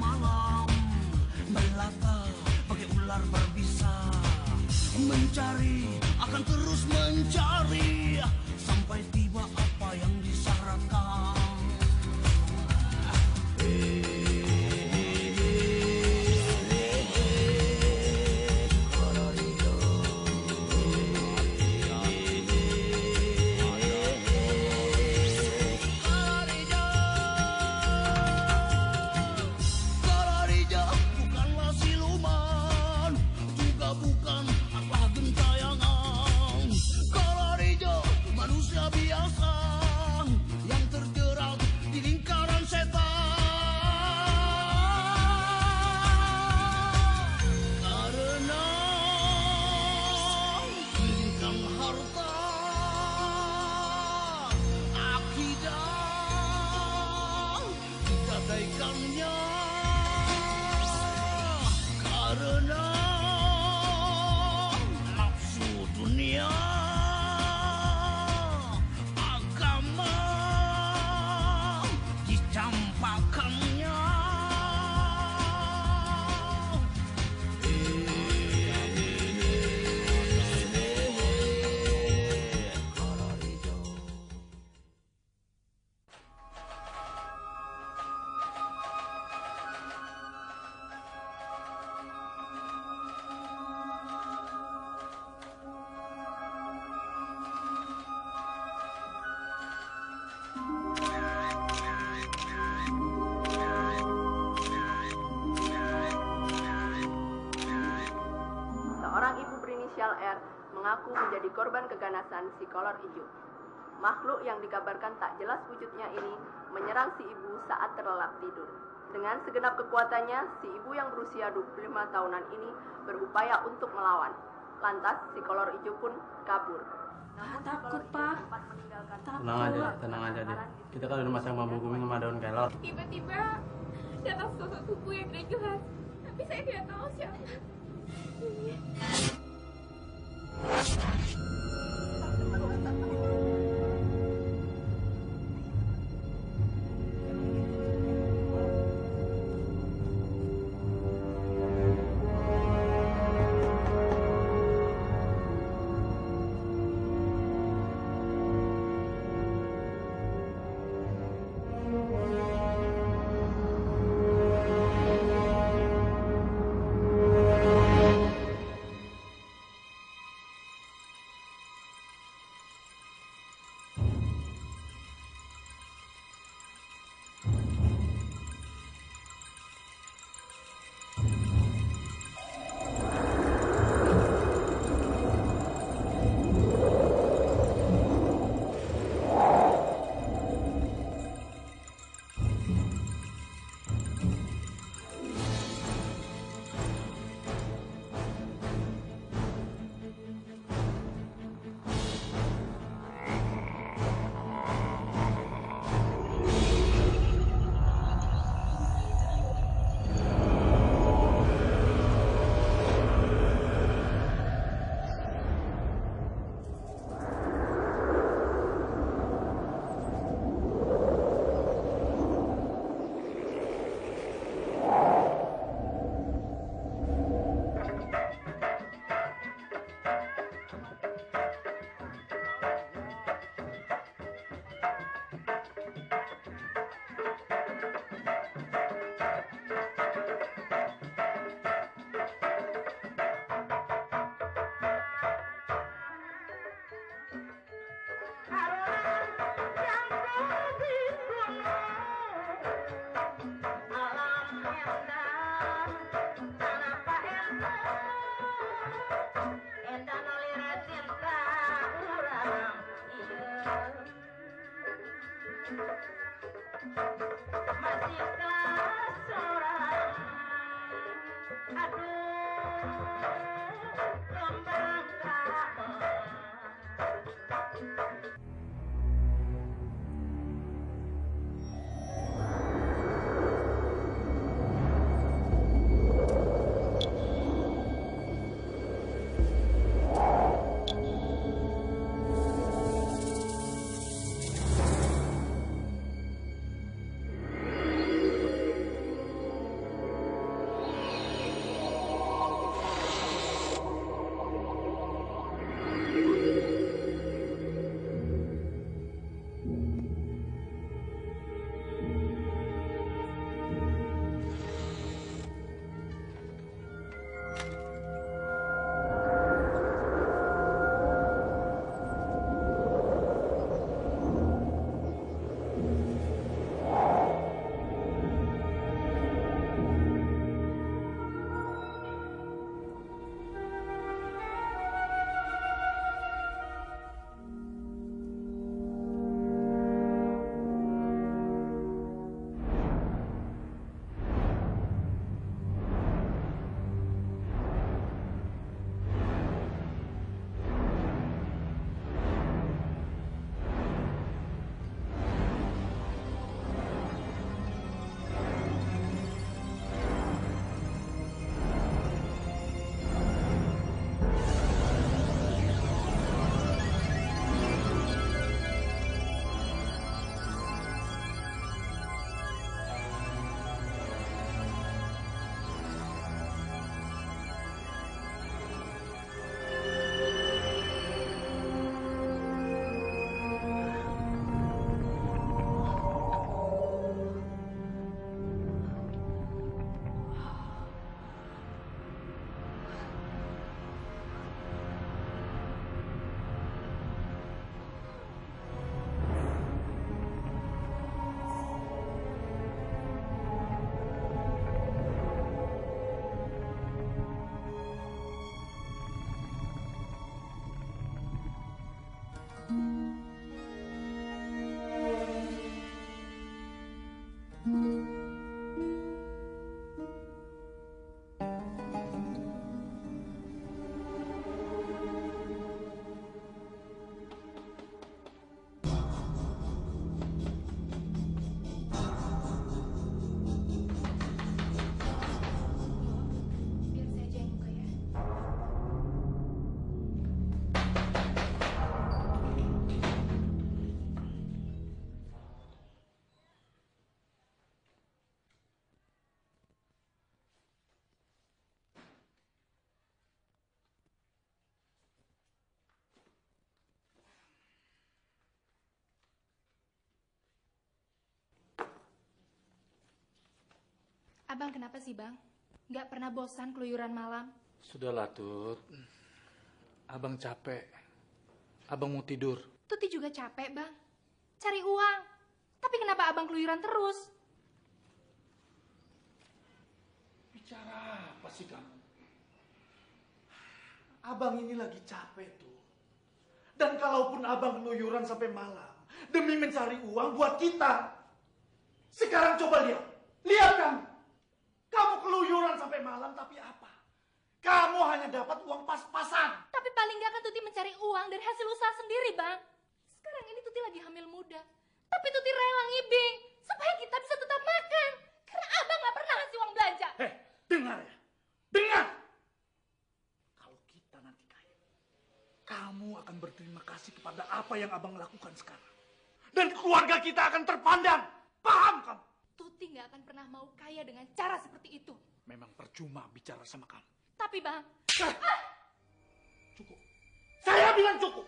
malam, melata bagai ular berbisa, mencari akan terus mencari sampai tiba apa yang disyaratkan. Karena nafsu dunia, agama dicampakkannya. Seorang ibu berinisial R mengaku menjadi korban keganasan si kolor hijau. Makhluk yang dikabarkan tak jelas wujudnya ini menyerang si ibu saat terlelap tidur. Dengan segenap kekuatannya, si ibu yang berusia 25 tahunan ini berupaya untuk melawan. Lantas, si kolor hijau pun kabur. Namun takut, Pak. Tenang aja deh. Kita kan udah masang bambu kuning sama daun kelor. Tiba-tiba datang sosok tubuh yang tidak jelas, tapi saya tidak tahu siapa. Abang kenapa sih, Bang? Nggak pernah bosan keluyuran malam? Sudahlah, Tut. Abang capek. Abang mau tidur. Tuti juga capek, Bang. Cari uang. Tapi kenapa abang keluyuran terus? Bicara apa sih kamu? Abang ini lagi capek tuh. Dan kalaupun abang keluyuran sampai malam demi mencari uang buat kita. Sekarang coba lihat. Lihat kamu. Kamu keluyuran sampai malam tapi apa? Kamu hanya dapat uang pas-pasan. Tapi paling nggak kan Tuti mencari uang dari hasil usaha sendiri, Bang. Sekarang ini Tuti lagi hamil muda. Tapi Tuti rela ngibing supaya kita bisa tetap makan. Karena abang nggak pernah ngasih uang belanja. Dengar ya. Dengar. Kalau kita nanti kaya, kamu akan berterima kasih kepada apa yang abang lakukan sekarang. Dan keluarga kita akan terpandang. Paham kamu? Tuti nggak akan pernah mau kaya dengan cara seperti itu. Memang percuma bicara sama kamu. Tapi Bang, Cukup. Saya bilang cukup.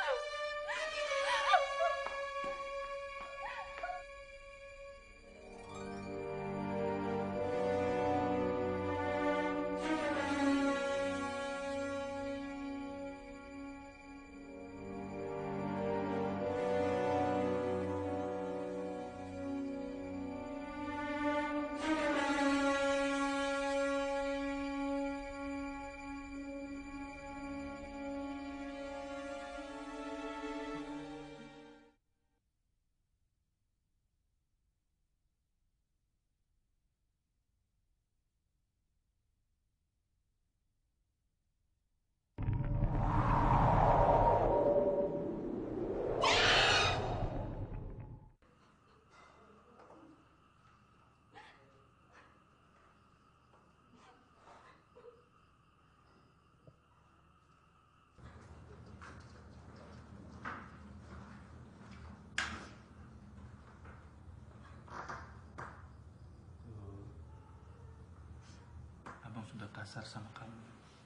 Abang sudah kasar sama kamu.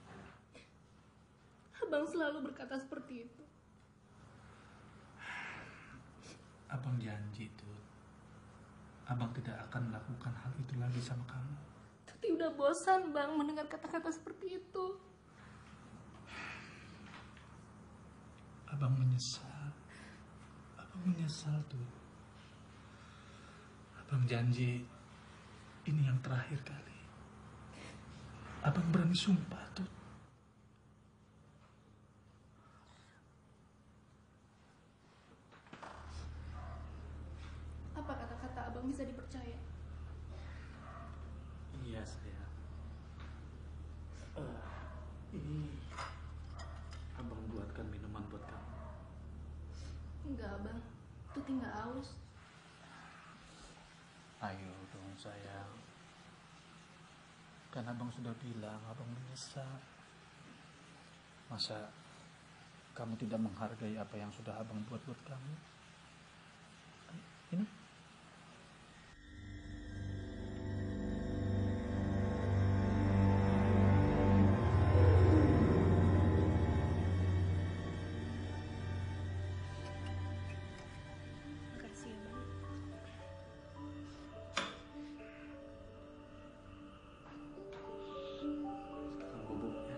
abang selalu berkata seperti itu. Abang janji, Tut. Abang tidak akan melakukan hal itu lagi sama kamu. Tuti udah bosan, Bang, mendengar kata-kata seperti itu. Abang menyesal. Abang menyesal, Tut. Abang janji ini yang terakhir kali. Abang berani sumpah, Tut. Apa kata-kata abang bisa dipercaya? Iya, sayang. Ini abang buatkan minuman buat kamu. Enggak, Bang. Tuti nggak haus. Ayo dong, sayang. Kan abang sudah bilang abang menyesal. Masa kamu tidak menghargai apa yang sudah abang buat kamu? Ini. Makasih ya, Bang. Sekarang bubuk ya.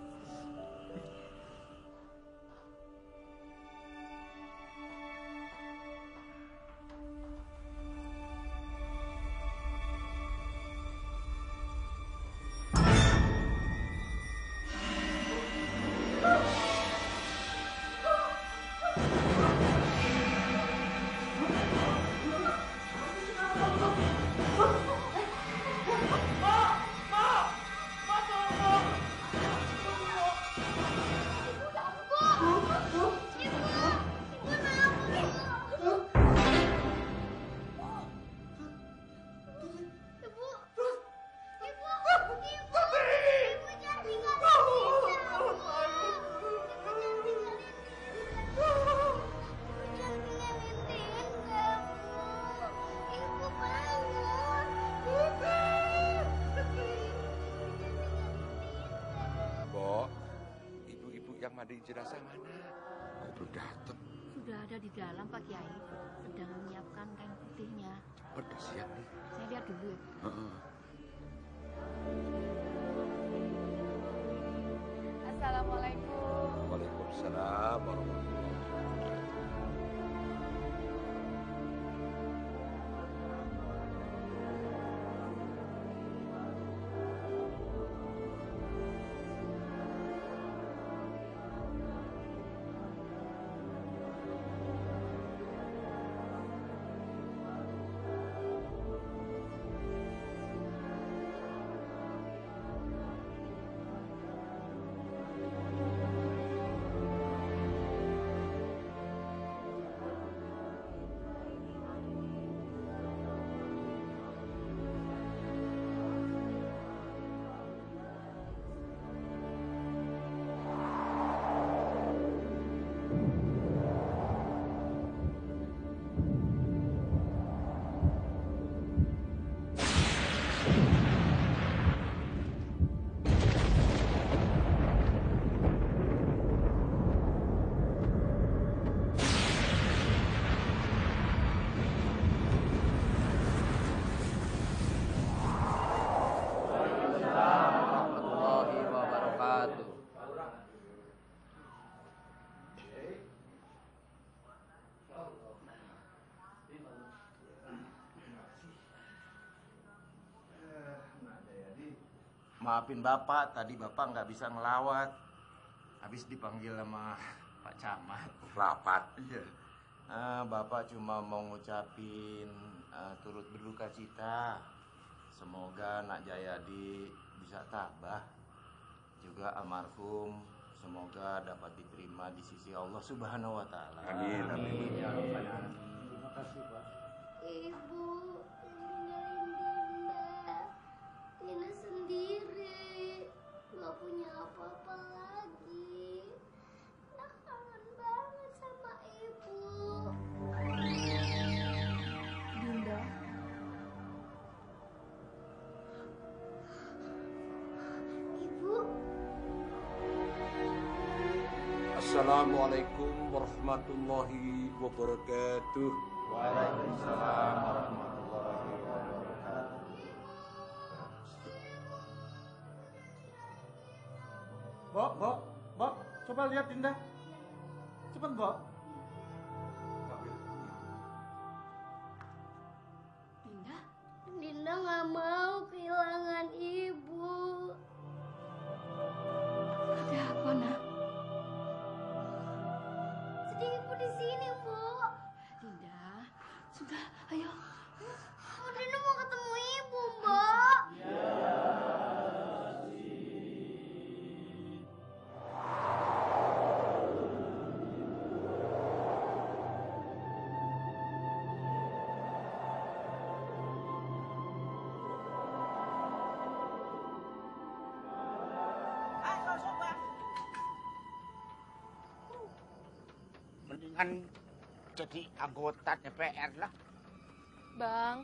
Mbok, ibu-ibu yang mandiin jenazah mana? Kok belum datang? Sudah ada di dalam Pak Kiai, sedang menyiapkan kain putihnya. Udah siap nih. Saya lihat dulu ya. Heeh. warahmatullahi. Warahmatullahi wabarakatuh. Maafin Bapak, tadi Bapak nggak bisa ngelawat. Habis dipanggil sama Pak Camat. Rapat. Iya. Bapak cuma mau ngucapin turut berduka cita. Semoga Nak Jayadi bisa tabah. Juga almarhum semoga dapat diterima di sisi Allah Subhanahu wa taala. Amin, amin. Terima kasih, Pak. Ibu, ninggalin Dinda. Dinda sendiri, nggak punya apa-apa lagi. Nah, kangen banget sama ibu. Dinda, Ibu, Assalamualaikum warahmatullahi wabarakatuh. Waalaikumsalam warahmatullahi wabarakatuh. Mbok, coba lihat Dinda. Cepat, Mbok. Dinda, Dinda nggak mau kehilangan ibu. ada apa, Nak? Sedih ibu di sini, Bu. Dinda, sudah, ayo. Oh, Dinda mau ketemu ibu, Mbak. Mendingan jadi anggota DPR lah. Bang,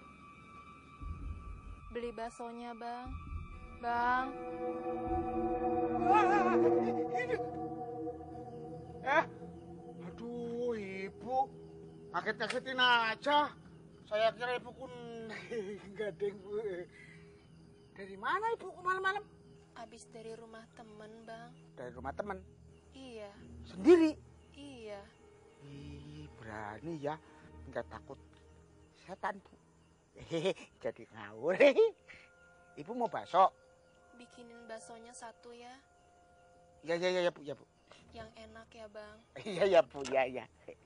beli baksonya, Bang. Bang, Aduh, ibu, ngaget-ngagetin aja. Saya kira ibu kun gading. Dari mana ibu malam-malam? habis dari rumah temen, Bang. Dari rumah teman. Iya, Sendiri. iya. Ih, berani ya, nggak takut setan, Bu. Hehehe, jadi ngawur. Ibu mau bakso? Bikinin baksonya satu ya, Ya, Bu, ya, Bu. yang enak ya, Bang. Iya, ya, Bu, ya.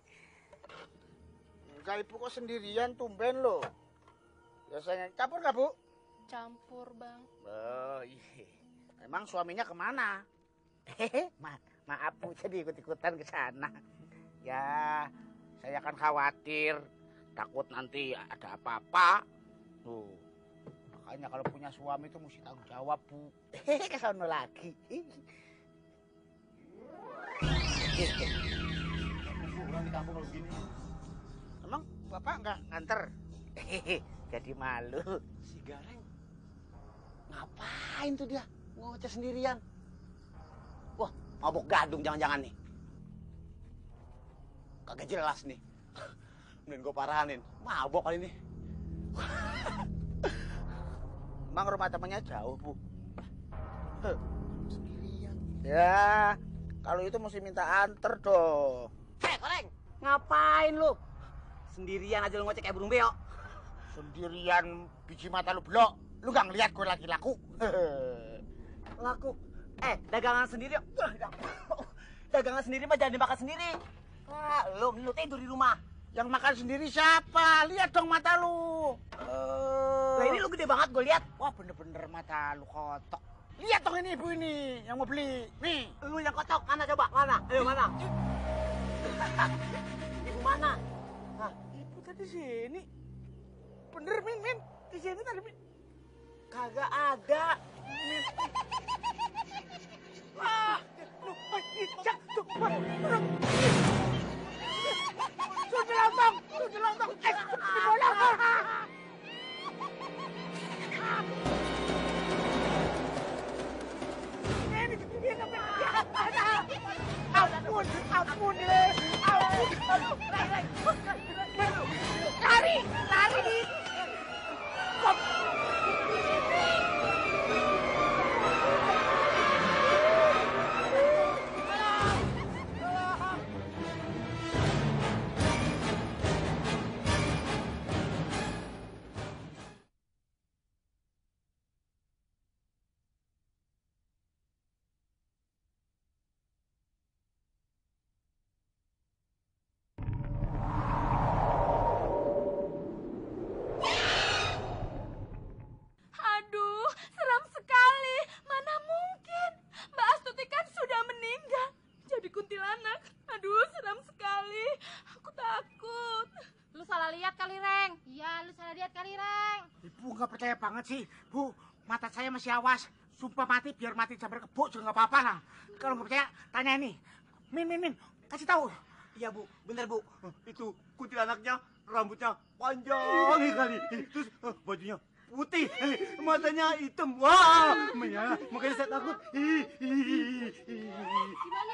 Enggak, Ibu kok sendirian, tumben loh. Biasanya campur nggak, Bu? Campur, Bang. Oh, iya. Emang suaminya kemana? Maaf, Bu, jadi ikut-ikutan ke sana. Ya, saya kan khawatir, takut nanti ada apa-apa. Tuh, makanya kalau punya suami itu mesti tanggung jawab, Bu. Ke sana lagi. Orang di kampung kalau begini. Emang Bapak nggak nganter? Jadi malu. Si Gareng. Ngapain tuh dia? Ngoceh sendirian. Wah, mabok gadung jangan-jangan nih. Kagak jelas nih. Mending gue paranin. Mabok kali ini. Emang rumah temannya jauh, Bu? Sendirian. Ya, Kalau itu mesti minta anter dong. Koreng, ngapain lu? Sendirian aja lu ngocek kayak burung beo. Sendirian biji mata lu blok. Lu gak ngeliat gue lagi laku. Laku. Dagangan sendiri. Dagangan sendiri mah jangan dimakan sendiri. Nah, lu tidur di rumah. Yang makan sendiri siapa? Lihat dong mata lu. Lah ini lu gede banget gue lihat. Wah bener-bener mata lu kotok. Lihat dong ini ibu ini yang mau beli. Nih. Lu yang kotok mana coba? Mana? Ayo mana? Ibu mana? Hah, ibu tadi sini. Bener Min. Di sini tadi Min. Kagak ada. Min. Wah, jatuh. Sudah lontong. Di bola. Ampun deh. Lari. Aduh, seram sekali. Mana mungkin? Mbak Astuti kan sudah meninggal. Jadi kuntilanak. Aduh, seram sekali. Aku takut. Lu salah lihat kali, Reng. Iya, lu salah lihat kali, Reng. Ibu nggak percaya banget sih, Bu. Mata saya masih awas. Sumpah mati, biar mati sampai kebuk juga nggak apa-apa lah. Kalau nggak percaya, tanya ini. Min, kasih tahu. Iya bu, bener bu. Itu kuntilanaknya rambutnya panjang kali. Terus bajunya putih, matanya hitam. Wah, makanya saya takut. Gimana?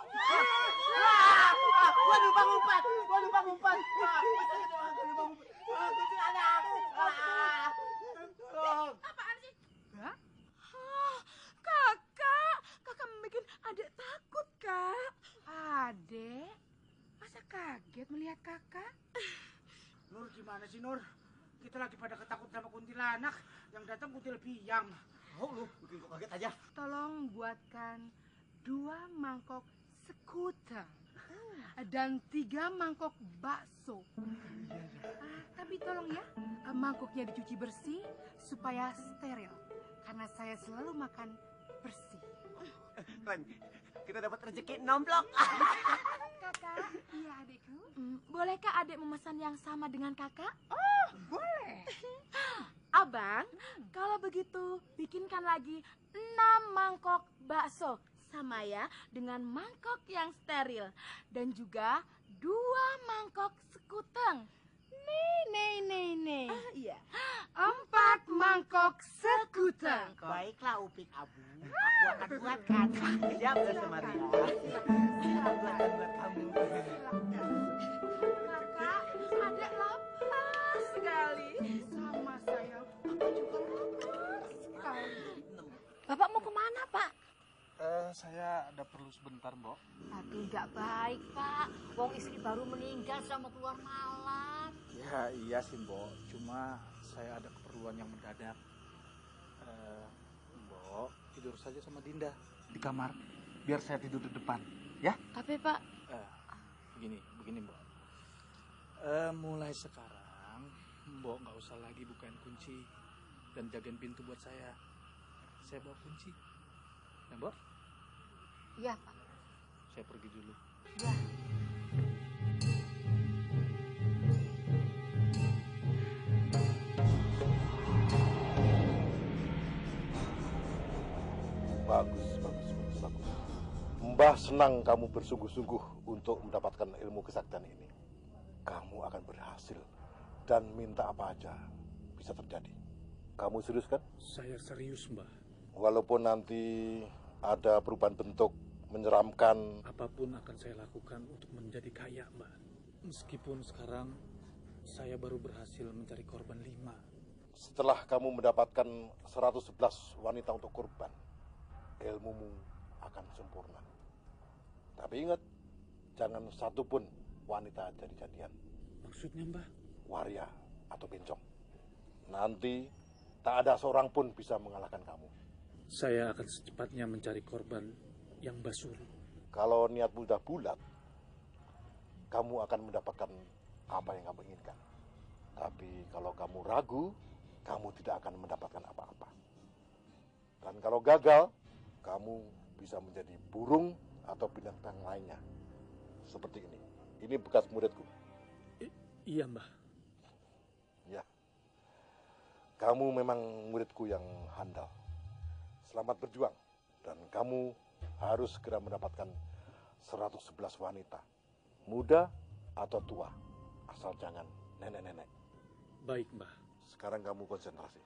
Waduh bang umpat. Kuntilanak. Apaan sih? Hah? Kakak bikin adik takut, Kak. Adek? Masa kaget melihat kakak? Nur gimana sih Nur? Kita lagi pada ketakut sama kuntilanak. Yang datang kuntil biang. Oh lu, bikin kok kaget aja. Tolong buatkan 2 mangkok sekutang dan 3 mangkok bakso. Tapi tolong ya, mangkoknya dicuci bersih supaya steril. Karena saya selalu makan bersih. Ren, kita dapat rezeki nomblok. Kakak, iya adikku. Bolehkah adik memesan yang sama dengan kakak? Oh, boleh. Abang, kalau begitu bikinkan lagi 6 mangkok bakso. Sama ya, dengan mangkok yang steril. Dan juga 2 mangkok sekuteng. Nih. Iya. 4 mangkok sekutang. Baiklah Upik Abu. Aku akan buatkan. Siap, Maria. Buatkan buat kamu. Kakak, adik lapar sekali. Sama saya, aku juga lapar sekali. Bapak mau kemana, Pak? Saya ada perlu sebentar, Mbok. Aduh, nggak baik, Pak. Wong istri baru meninggal sama keluar malam. Ya iya sih, Mbok. Cuma saya ada keperluan yang mendadak. Mbok, tidur saja sama Dinda di kamar. Biar saya tidur di depan, ya? Tapi, Pak. Begini, Mbok. Mulai sekarang, Mbok nggak usah lagi bukain kunci dan jagain pintu buat saya. Saya bawa kunci. Ya, Mbok? Iya, Pak. Saya pergi dulu. Ya. Bagus. Mbah senang kamu bersungguh-sungguh untuk mendapatkan ilmu kesaktian ini. Kamu akan berhasil dan minta apa aja bisa terjadi. Kamu serius kan? Saya serius, Mbah. Walaupun nanti ada perubahan bentuk menyeramkan. Apapun akan saya lakukan untuk menjadi kaya, Mbah. Meskipun sekarang saya baru berhasil mencari korban 5. Setelah kamu mendapatkan 111 wanita untuk korban, ilmumu akan sempurna. Tapi ingat, jangan satupun wanita jadi jadian. Maksudnya, Mbah? Waria atau bencong. Nanti tak ada seorang pun bisa mengalahkan kamu. Saya akan secepatnya mencari korban yang Mbah suruh. Kalau niatmu sudah bulat, kamu akan mendapatkan apa yang kamu inginkan. Tapi kalau kamu ragu, kamu tidak akan mendapatkan apa-apa. Dan kalau gagal, kamu bisa menjadi burung atau binatang lainnya. Seperti ini. Ini bekas muridku. Iya, Mbah. Ya. Kamu memang muridku yang handal. Selamat berjuang. Dan kamu harus segera mendapatkan 111 wanita. Muda atau tua. Asal jangan nenek-nenek. Baik, Mbah. Sekarang kamu konsentrasi.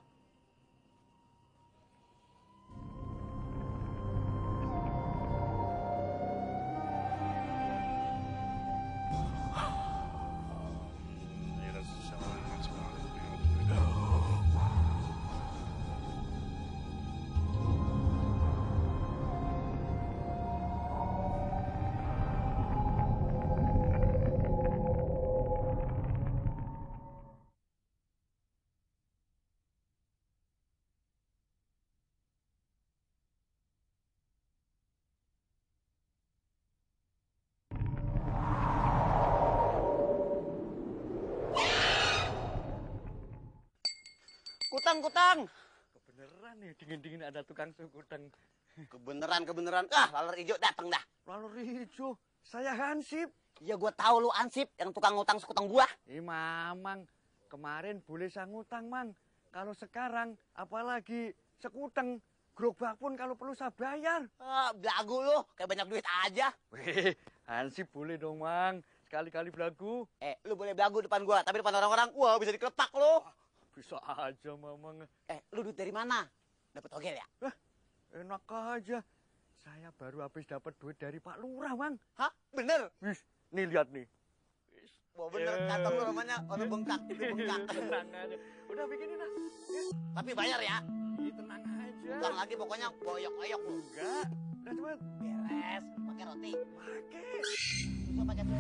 Kutang. Kebeneran nih, dingin-dingin ada tukang kutang. Kebeneran. Ah, laler hijau datang dah. Laler hijau? Saya Hansip. Ya gua tahu lu Hansip, yang tukang ngutang sekutang buah. Mamang, kemarin boleh saya ngutang, Mang. Kalau sekarang, apalagi sekutang, gerobak pun kalau perlu saya bayar. Ah, belagu lu, kayak banyak duit aja. Weh, Hansip boleh dong, Mang. Sekali-kali belagu. Lu boleh belagu depan gua, tapi depan orang-orang, wah bisa dikelepak lu. Bisa aja, Mamang. Lu duit dari mana? Dapat togel ya? Enak aja. Saya baru habis dapat duit dari Pak Lurah, Mang. Hah? Bener? Wis, nih lihat nih. Wah bener, kata lu namanya orang bengkak, itu bengkak. Tenang aja. Udah bikinin lah. Tapi bayar ya? Iya, tenang aja. Bukan lagi pokoknya boyok-boyok lu. Enggak. Udah cepet. Beres. Pakai roti. Pakai. Susu pakai susu.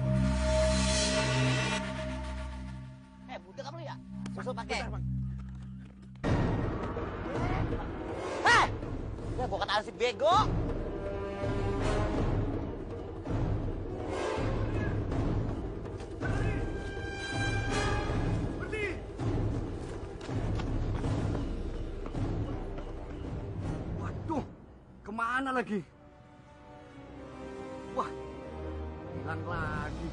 Budak apa lu ya? Susu pakai. Ya gua kata si bego. Waduh, kemana lagi? Wah, hilang lagi.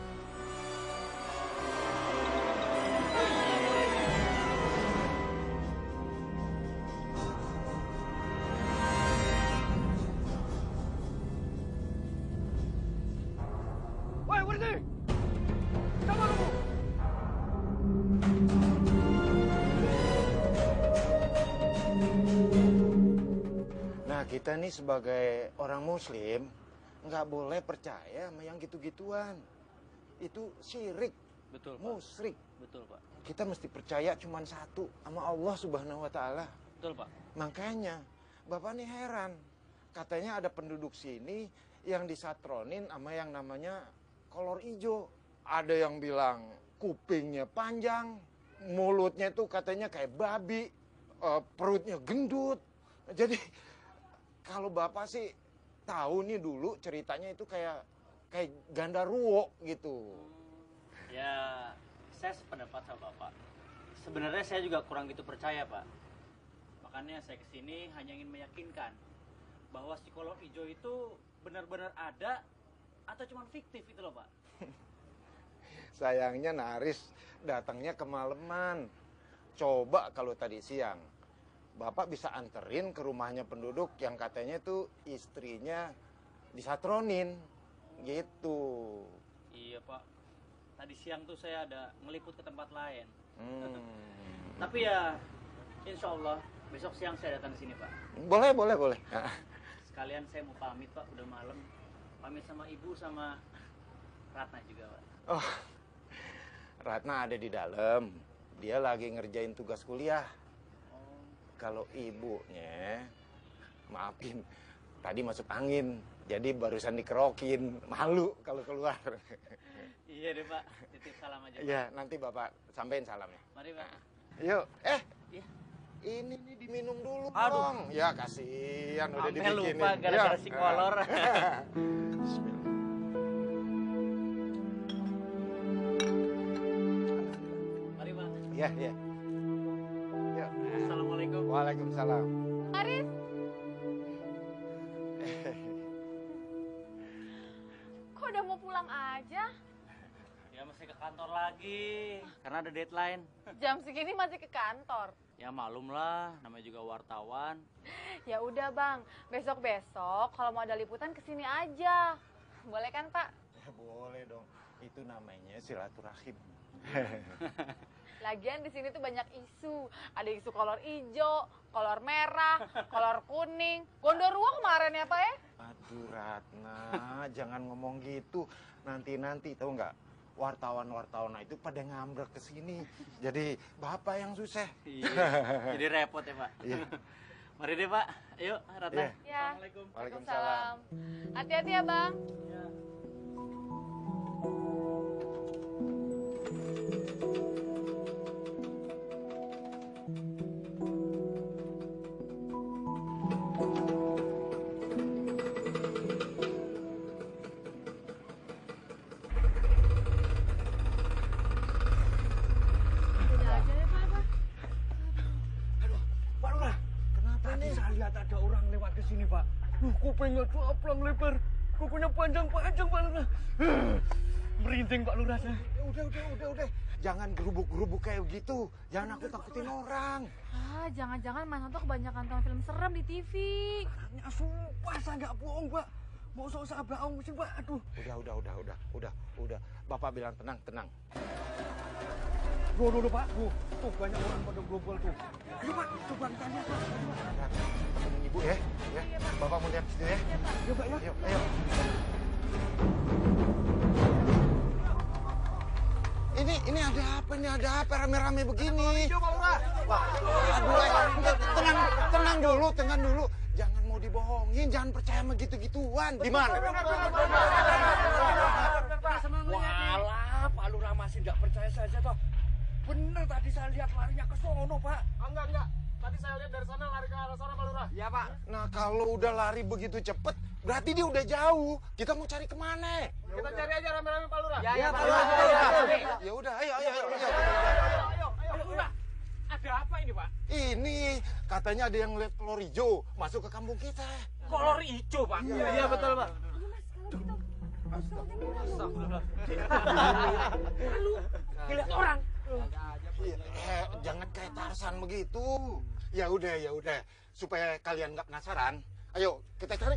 Kita nih sebagai orang muslim nggak boleh percaya sama yang gitu-gituan. Itu syirik. Betul, Pak. Musyrik. Betul, Pak. Kita mesti percaya cuma satu sama Allah Subhanahu wa taala. Betul, Pak. Makanya Bapak nih heran. Katanya ada penduduk sini yang disatronin sama yang namanya kolor ijo. Ada yang bilang kupingnya panjang, mulutnya itu katanya kayak babi, perutnya gendut. Jadi kalau Bapak sih tahu nih dulu ceritanya itu kayak Gandaruwo gitu. Ya, saya sependapat sama Bapak. Sebenarnya saya juga kurang gitu percaya, Pak. Makanya saya kesini hanya ingin meyakinkan bahwa si kolor hijau itu benar-benar ada atau cuma fiktif itu loh, Pak. Sayangnya Naris datangnya kemalaman. Coba kalau tadi siang Bapak bisa anterin ke rumahnya penduduk yang katanya tuh istrinya disatronin gitu. Iya, Pak. Tadi siang tuh saya ada ngeliput ke tempat lain. Tapi ya insya Allah besok siang saya datang ke sini, Pak. Boleh. Sekalian saya mau pamit, Pak, udah malam. Pamit sama Ibu sama Ratna juga, Pak. Oh, Ratna ada di dalam. Dia lagi ngerjain tugas kuliah. Kalau ibunya, maafin, tadi masuk angin. Jadi barusan dikerokin, malu kalau keluar. Iya deh Pak, titip salam aja. Iya, nanti Bapak sampein salamnya. Mari Pak. Yuk, Iya. Ini nih diminum dulu Aduh. dong. Ya kasihan udah Sampai dibikinin. lupa gara-gara Ya. si kolor. Bismillah. Mari Pak. Iya, iya. Yuk. Assalamualaikum. Waalaikumsalam. Aris, kok udah mau pulang aja? Ya mesti ke kantor lagi, karena ada deadline. Jam segini masih ke kantor. Ya malum lah, namanya juga wartawan. Ya udah bang, besok-besok kalau mau ada liputan kesini aja. Boleh kan Pak? Boleh dong. Itu namanya silaturahim. Lagian di sini tuh banyak isu. Ada isu kolor hijau, kolor merah, kolor kuning. Gondorwo kemarin ya Pak ya? Aduh Ratna, jangan ngomong gitu. Nanti tahu nggak? Wartawan itu pada ngambrek ke sini. Jadi Bapak yang susah. Iya. Jadi repot ya Pak. Iya. Mari deh Pak. Ayo Ratna. Iya. Ya. Assalamualaikum. Waalaikumsalam. Hati-hati ya Bang. Pak Lurah, kenapa tadi saya lihat ada orang lewat ke sini, Pak. Kupingnya caplang lebar, kukunya panjang-panjang, Pak Lurah. Merinding, Pak Lurah. Udah. Jangan gerubuk-gerubuk kayak gitu. Jangan takut-takutin orang. Ah, jangan-jangan Mas Anto kebanyakan nonton film serem di TV. Ya sumpah, saya nggak bohong, Pak. Mau sok-sok bohong sih, Pak. Aduh. Udah. Bapak bilang tenang. Duh, Pak. Tuh banyak orang pada global tuh. Yuk, Pak. Coba tanya, Pak. Temen Ibu ya. Bapak mau lihat situ ya. Yuk, Pak, ya. Yuk, ayo. Ini ada apa rame-rame begini? Wah, aduh, tenang dulu. Jangan mau dibohongin, jangan percaya sama gitu-gituan. Di mana? Walah, Pak Lurah masih nggak percaya saja toh. Bener tadi saya lihat larinya ke sono, Pak. Enggak. Tadi saya lihat dari sana lari ke arah sana, Pak Lurah. Iya, Pak. Nah, kalau udah lari begitu cepet, berarti dia udah jauh. Kita mau cari kemana? Kita cari aja rame-rame, Pak Lurah. Ya, Pak Lurah. Ya udah, ayo. Ayo, Lurah. Ada apa ini, Pak? Ini katanya ada yang lihat kolor hijau masuk ke kampung kita. Kolor hijau, Pak. Iya, betul, Pak. Lu lihat orang. Jangan kayak Tarzan begitu. Ya udah. Supaya kalian nggak penasaran, ayo kita cari.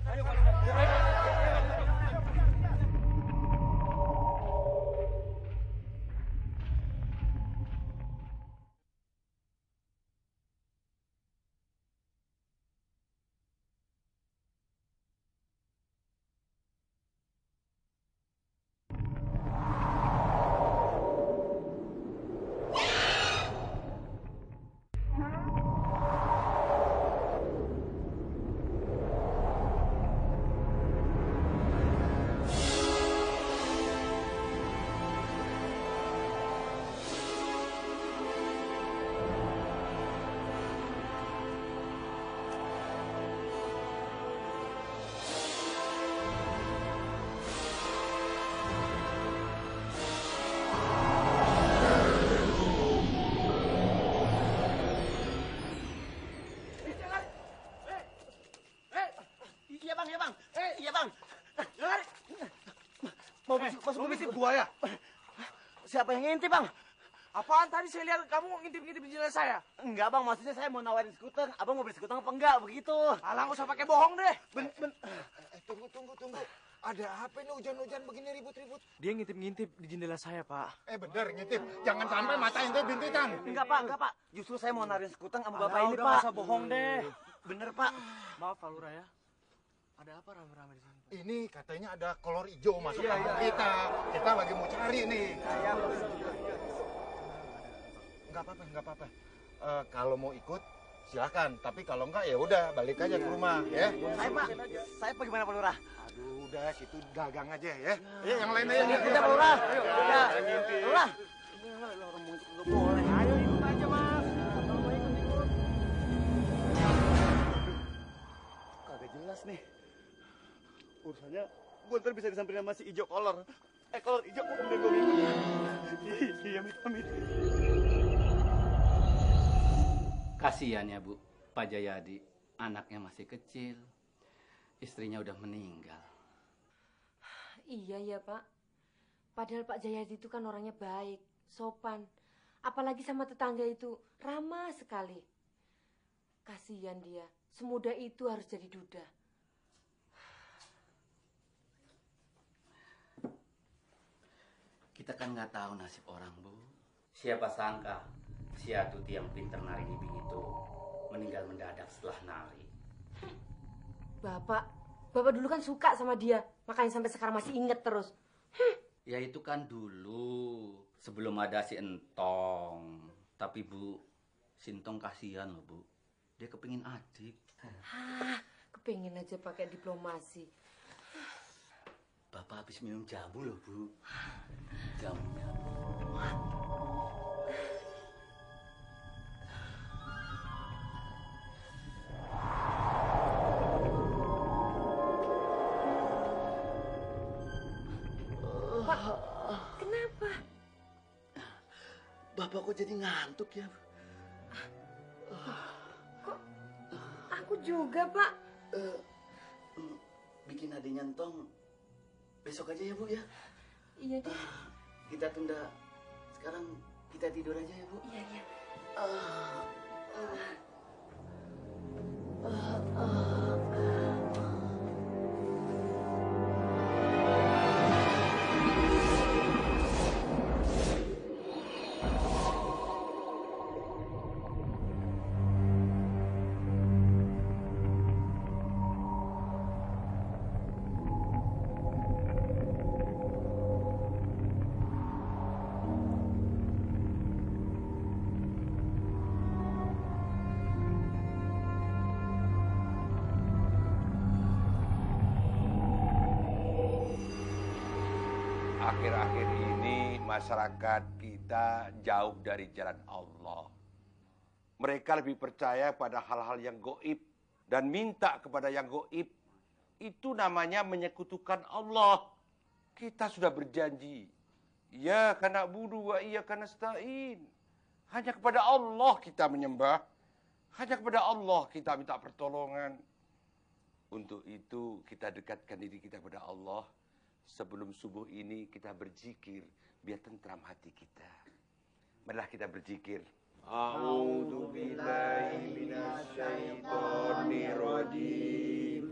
Iya, Bang. Mau ngintip gua ya? Siapa yang ngintip, Bang? Apaan tadi saya lihat kamu ngintip-ngintip di jendela saya? Enggak, Bang. Maksudnya saya mau nawarin skuter. Abang mau beli skuter apa enggak? Begitu. Alah, nggak usah pakai bohong deh. Tunggu. Ada apa ini hujan-hujan begini ribut-ribut? Dia ngintip-ngintip di jendela saya, Pak. Bener ngintip. Jangan sampai mata ente bintitan. Enggak, Pak. Justru saya mau nawarin skuter sama Bapak Alah, ini, udah Pak. nggak usah bohong deh. Bener, Pak. Maaf, Pak Lurah ya. Ada apa rame-rame di sini? Ini katanya ada kolor hijau masuk kampung kita. Kita lagi mau cari nih. Enggak apa-apa. Kalau mau ikut, silakan. Tapi kalau enggak ya udah balik aja ke rumah ya. Saya bagaimana Pak Lurah? Aduh, udah situ dagang aja ya. Ayo yang lain aja. Udah Pak Lurah. Udah. Lurah. Orang mau ikut nggak boleh. Ayo ikut aja Mas. Kalau mau ikut. Kagak jelas nih. Urusannya gue ntar bisa disamperin sama si Ijo Kolor. Kolor Ijo kok udah gue ikut. Iya, amit. Kasihan ya Bu, Pak Jayadi. Anaknya masih kecil. Istrinya udah meninggal. Iya ya Pak. Padahal Pak Jayadi itu kan orangnya baik, sopan. Apalagi sama tetangga itu, ramah sekali. Kasihan dia, semudah itu harus jadi duda. Kita kan nggak tahu nasib orang, Bu. Siapa sangka si Atuti yang pinter nari ibing itu meninggal mendadak setelah nari. Bapak dulu kan suka sama dia, makanya sampai sekarang masih inget terus. Ya itu kan dulu, sebelum ada si Entong. Tapi Bu, si Entong kasihan loh Bu. Dia kepingin adik. Kepingin aja pakai diplomasi. Bapak habis minum jamu loh Bu. Jamunya. Pak, kenapa? Bapak kok jadi ngantuk ya? Kok aku juga Pak? Bikin adiknya Entong besok aja ya Bu ya? Iya deh. Kita tunda. Sekarang kita tidur aja ya Bu? Iya. Akhir-akhir ini masyarakat kita jauh dari jalan Allah. Mereka lebih percaya pada hal-hal yang gaib dan minta kepada yang gaib. Itu namanya menyekutukan Allah. Kita sudah berjanji. Ya kana budu wa iya kana stain. Hanya kepada Allah kita menyembah. Hanya kepada Allah kita minta pertolongan. Untuk itu kita dekatkan diri kita kepada Allah. Sebelum subuh ini kita berzikir biar tentram hati kita. Marilah kita berzikir. A'udzu billahi minasyaitonir rajim.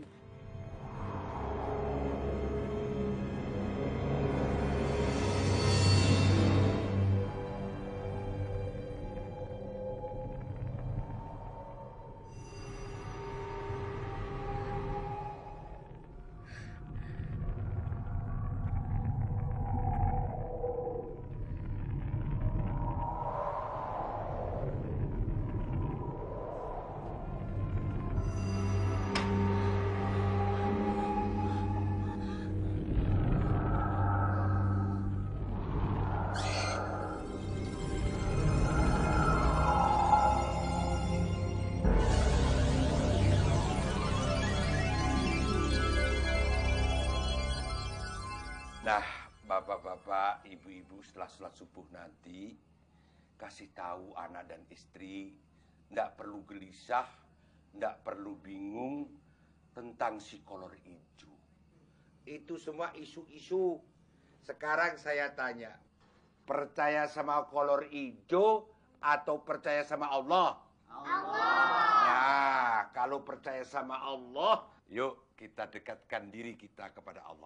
Nah, bapak-bapak, ibu-ibu setelah sholat subuh nanti kasih tahu anak dan istri, nggak perlu gelisah, nggak perlu bingung tentang si kolor hijau. Itu semua isu-isu. Sekarang saya tanya, percaya sama kolor hijau atau percaya sama Allah? Allah. Nah, kalau percaya sama Allah, yuk kita dekatkan diri kita kepada Allah.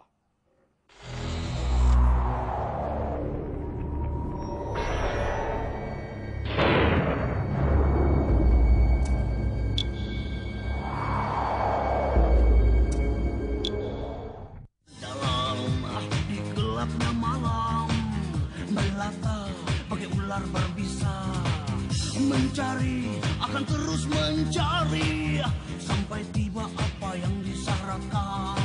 Di gelapnya malam melata bagai ular berbisa mencari akan akan terus mencari sampai tiba apa yang disyaratkan.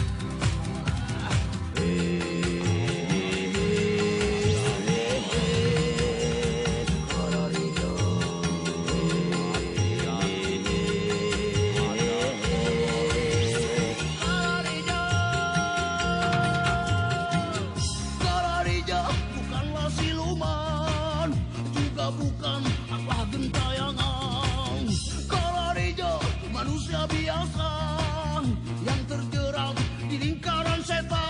Bukan aklah gentayangan. Kolorijo manusia biasa yang terjerat di lingkaran setan.